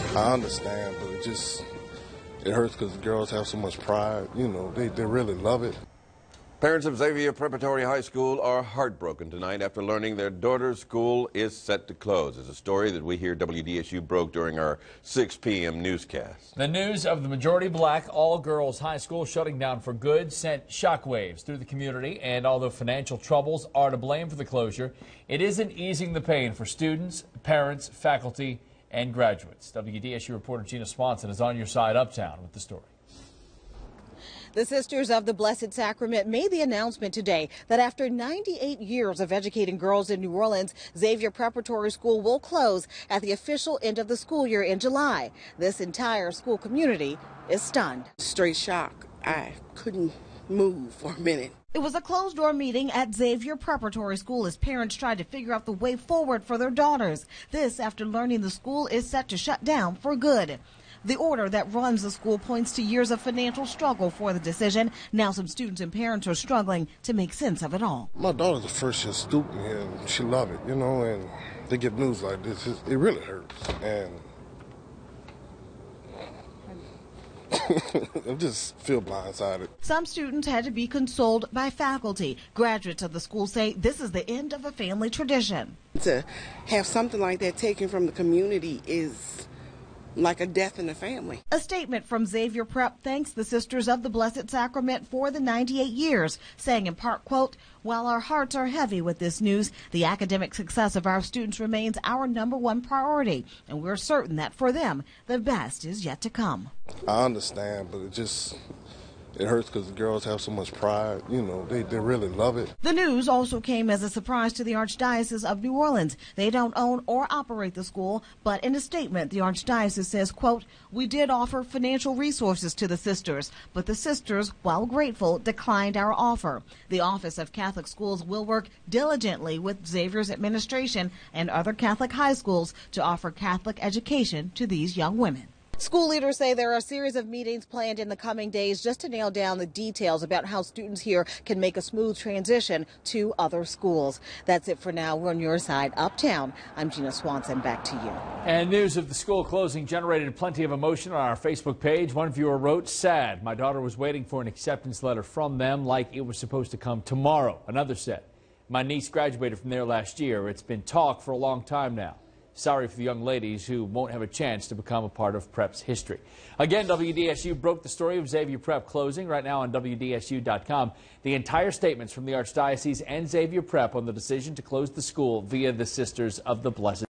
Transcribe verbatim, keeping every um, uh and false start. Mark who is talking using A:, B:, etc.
A: I understand, but it just, it hurts because the girls have so much pride. You know, they, they really love it.
B: Parents of Xavier Preparatory High School are heartbroken tonight after learning their daughter's school is set to close. It's a story that we here at W D S U broke during our six p m newscast.
C: The news of the majority black all-girls high school shutting down for good sent shockwaves through the community, and although financial troubles are to blame for the closure, it isn't easing the pain for students, parents, faculty, and graduates. W D S U reporter Gina Swanson is on your side uptown with the story.
D: The Sisters of the Blessed Sacrament made the announcement today that after ninety-eight years of educating girls in New Orleans, Xavier Preparatory School will close at the official end of the school year in July. This entire school community is stunned.
E: Straight shock. I couldn't move for a minute.
D: It was a closed-door meeting at Xavier Preparatory School as parents tried to figure out the way forward for their daughters. This after learning the school is set to shut down for good. The order that runs the school points to years of financial struggle for the decision. Now some students and parents are struggling to make sense of it all.
A: My daughter's a first-year student here, and she loves it, you know, and they get news like this. It, it really hurts, and I just feel blindsided.
D: Some students had to be consoled by faculty. Graduates of the school say this is the end of a family tradition.
E: To have something like that taken from the community is like a death in the family.
D: A statement from Xavier Prep thanks the Sisters of the Blessed Sacrament for the ninety-eight years, saying in part, quote, "While our hearts are heavy with this news, the academic success of our students remains our number one priority, and we're certain that for them, the best is yet to come."
A: I understand, but it just, it hurts because the girls have so much pride. You know, they, they really love it.
D: The news also came as a surprise to the Archdiocese of New Orleans. They don't own or operate the school, but in a statement, the Archdiocese says, quote, "We did offer financial resources to the sisters, but the sisters, while grateful, declined our offer. The Office of Catholic Schools will work diligently with Xavier's administration and other Catholic high schools to offer Catholic education to these young women." School leaders say there are a series of meetings planned in the coming days just to nail down the details about how students here can make a smooth transition to other schools. That's it for now. We're on your side uptown. I'm Gina Swanson. Back to you.
C: And news of the school closing generated plenty of emotion on our Facebook page. One viewer wrote, "Sad. My daughter was waiting for an acceptance letter from them like it was supposed to come tomorrow." Another said, "My niece graduated from there last year. It's been talk for a long time now. Sorry for the young ladies who won't have a chance to become a part of Prep's history." Again, W D S U broke the story of Xavier Prep closing right now on W D S U dot com. The entire statements from the Archdiocese and Xavier Prep on the decision to close the school via the Sisters of the Blessed